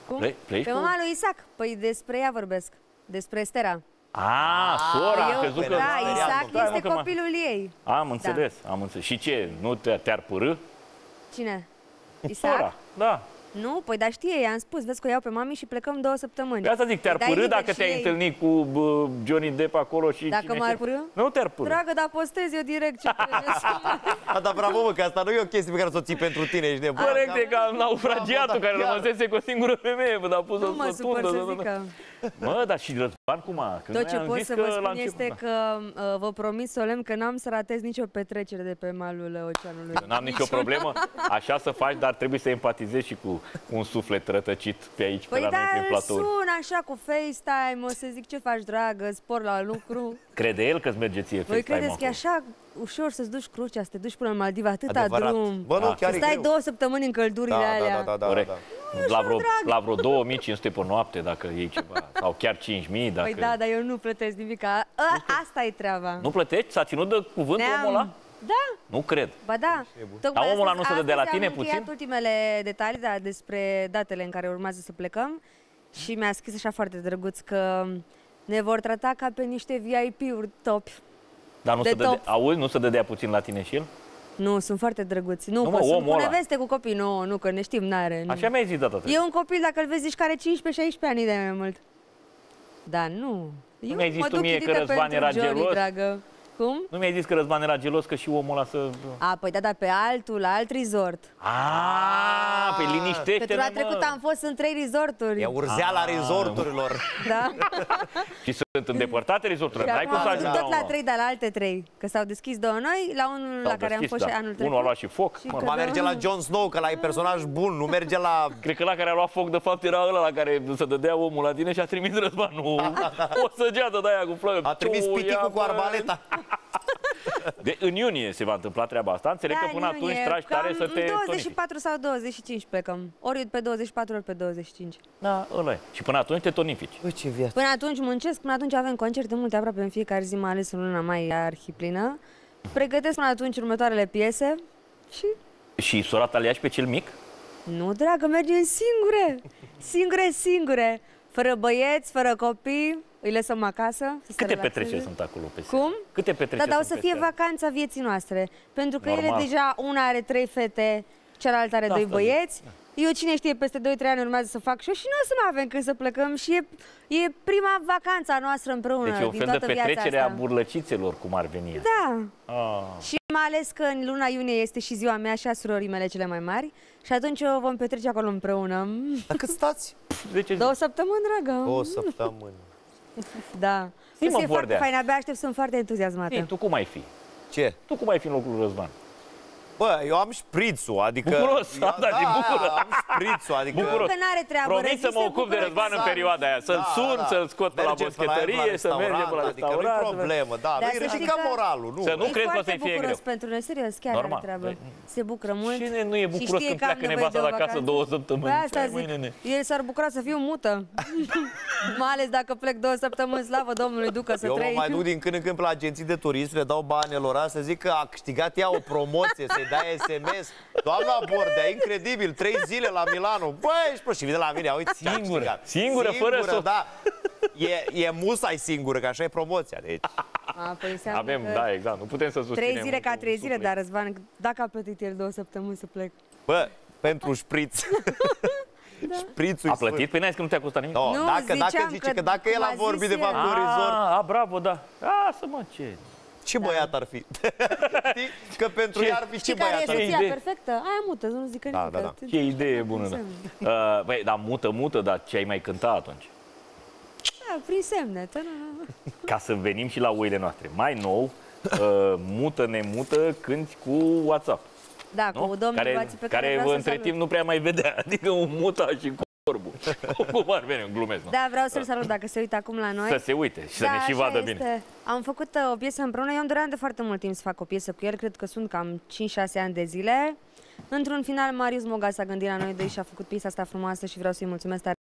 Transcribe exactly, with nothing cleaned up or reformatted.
Cum? Pleci, pleci Pe cu... mama lui Isaac. Păi despre ea vorbesc. Despre Estera. A, sora, Eu, crezut că... da, Isaac Da, este mă, că copilul ei. Am înțeles, da. am înțeles. Și ce, nu te, te-ar părâ? Cine? Isaac? Sora, da. Nu, păi dar știe, i-am spus, vezi că o iau pe mami și plecăm două săptămăni. Pe asta zic, te-ar Dai părâ liber dacă și te-ai ei. întâlnit cu bă, Johnny Depp acolo și... Dacă cine m-ar știe? părâ? Nu te-ar părâ. Dragă, dar postez eu direct ce A, dar bravo, mă, că asta nu e o chestie pe care să o ții pentru tine, ești nebun. Corect, e ca naufragiatul care chiar. rămăsese cu o singură femeie, bă, dar a pus-o Nu mă să supăr tundă. să zic că... Mă, dar și Răzvan cum a? Că Tot noi ce am pot zis să că vă la spun început, este da. că uh, vă promit solemn că n-am să ratez nicio petrecere de pe malul uh, oceanului. N-am nicio problemă, așa să faci, dar trebuie să empatizezi și cu, cu un suflet rătăcit pe aici, Păi pe la noi, da, prin îl platouri. sun așa cu FaceTime, o să zic ce faci, dragă, spor la lucru. Crede el că-ți merge ție Voi FaceTime credeți că e acolo? așa ușor să-ți duci crucea, să te duci până în Maldive, atâta Adevărat. drum. Bă, nu, Da. chiar Să e stai greu. două săptămâni în căldurile Da, alea. da, da, da, Corect. da. La vreo, la vreo două mii cinci sute pe noapte, dacă iei ceva, sau chiar cinci mii, dacă... Păi da, dar eu nu plătesc nimic. A, a, asta e treaba. Nu plătești? S-a ținut de cuvântul Ne-am- omul ăla? Da, Nu cred. ba da. Dar omul ăla nu se astăzi- dădea la astăzi tine am încheiat puțin? ultimele detalii da, despre datele în care urmează să plecăm și mi-a scris așa foarte drăguț că ne vor trata ca pe niște V I P-uri top. Dar nu De se dădea, top. auzi, nu se dădea puțin la tine și el? Nu, sunt foarte drăguți. Nu, Nu, mă, că sunt omul cu ăla. neveste, cu copii. Nu, nu, că ne știm, n-are. Nu. Așa mi-ai zis data trecută. E un copil, dacă îl vezi, zici că are cincisprezece șaisprezece ani de mai mult. Da, nu. Eu mi-ai zis mă tu duc mie că chitită Răzvan pentru era Johnny, gelos? dragă. Cum? Nu mi-ai zis că Răzvan era gelos că și omul ăla să... A, păi da, da, pe altul, la alt resort. Aaa, pe Că liniștește-ne, la trecut am fost în trei resorturi. E urzeala resorturilor. Da. Și sunt îndepărtate resorturile. Și N-ai cum acum să am ajungi văzut tot la unul. trei, dar la alte trei. Că s-au deschis două noi, la unul la care am deschis, fost da. și anul trecut. Unul a luat și foc. Și Mă, că- Ma merge la Jon Snow, că la e personaj bun, nu merge la... Cred că la care a luat foc, de fapt, era ăla la care să dădea omul la tine și a trimis Răzvanul o săgeată de aia cu flăcări. A trimis piticul cu arbaleta. De, în iunie se va întâmpla treaba asta. Înțeleg că Da, până în atunci iunie, tragi tare cam să te douăzeci și patru sau douăzeci și cinci plecăm. Ori pe douăzeci și patru, ori pe douăzeci și cinci. Da, ăla e. Și până atunci te tonifici. Băi, ce viață. Până atunci muncesc, până atunci avem concerte multe aproape în fiecare zi, mai ales în luna mai arhiplină. Pregătesc până atunci următoarele piese și... Și sora ta le ia și pe cel mic? Nu, dragă, mergem singure! Singure, singure! Fără băieți, fără copii, îi lăsăm acasă. Să se Câte relaxeze. petreceri sunt acolo pe seară? Cum? Câte Da, petreceri dar o sunt să pe fie seară? vacanța vieții noastre. Pentru că Normal. ele deja, una are trei fete, cealaltă are Da, doi asta băieți. Eu cine știe, peste doi trei ani urmează să fac și eu și nu o să mai avem când să plecăm. Și e, e prima vacanță a noastră împreună Deci e un din fel de toată viața petrecere a asta. burlăcițelor, cum ar veni. Da. Ah. Și mai ales că în luna iunie este și ziua mea și a surorii mele cele mai mari. Și atunci o vom petrece acolo împreună. Dar cât stați? Deci, Două săptămâni, dragă. O săptămână. Da. Zi, mă, Să fie foarte Bordea. fain, abia aștept, sunt foarte entuziasmată. Ei, tu cum ai fi? Ce? Tu cum ai fi în locul lui Răzvan? Bă, eu am șprițul, adică... Bucuros, eu, da, da, din bucură. am șprițul, adică... Bucuros. Că n-are treabă, Promit să reziste, mă ocup de bucură, Răzvan în exact. perioada aia. Să-l Da, sun, da. să-l scot pe la Mergem pe la el, boscheterie, la să mergem pe la restaurant, adică nu-i restaurant. problemă, da, Dar noi să știi ridicăm că- moralul, nu. Să nu E cred că o foarte să-i fie bucuros greu. pentru noi, serios, chiar Normal. are treabă. Păi- Se bucură mult. Cine nu e și bucuros știe când că am pleacă nevoie nevasta de o la casă vacanță. două săptămâni? Păi asta Ce ai, zic, măi, nene? el s-ar bucura să fiu mută. Mai ales dacă plec două săptămâni, slavă Domnului, ducă să Eu mă trăi. mai duc din când în când pe la agenții de turism, le dau banilor să zic că a câștigat ea o promoție, să-i dai S M S. Doamna Bordea, incredibil, trei zile la Milano. Băi, ești prost, și vine la mine, uite, ce a Singură, câștigat. singură, fără Singură, să- da. E, e musai singură, că așa e promoția, deci... A, păi înseamnă Avem, că da, exact, nu putem să susținem. trei zile ca un trei zile, suflet. dar Răzvan, dacă a plătit el două săptămâni să plec. Bă, pentru șpriț. Șprițul A plătit? Păi n-ai zis că nu te-a costat nimic? No, Nu, dacă, dacă ziceam zice că- că, dacă el cum a a vorbit zis de fapt el. cu un resort, Ah, a, bravo, da. Lasă, mă, ce... ce băiat ar fi? Știi? Că pentru Ce- ea ar fi ce Și care e băiat ar fi? soția idee. perfectă? Aia mută, nu zică Da, nimic. da, da. că- Ce idee bună, da. Înseamnă. Uh, băi, dar mută, mută, dar ce ai mai cântat atunci? Da, prin semne. ta-na. Ca să venim și la oile noastre. Mai nou, uh, mută, nemută, cânti cu WhatsApp. Da, Nu? cu domnul Care, Vații pe care, care vreau să între salut. timp nu prea mai vedea. Adică un muta și cu corbul. Cum ar veni, glumesc, nu? Da, vreau să-l salut dacă se uită acum la noi. Să se uite și să Da, ne și așa vadă este. bine. Am făcut uh, o piesă împreună. Eu îmi doream de foarte mult timp să fac o piesă cu el. Cred că sunt cam cinci șase ani de zile. Într-un final, Marius Moga s-a gândit la noi doi și a făcut piesa asta frumoasă și vreau să-i mulțumesc tare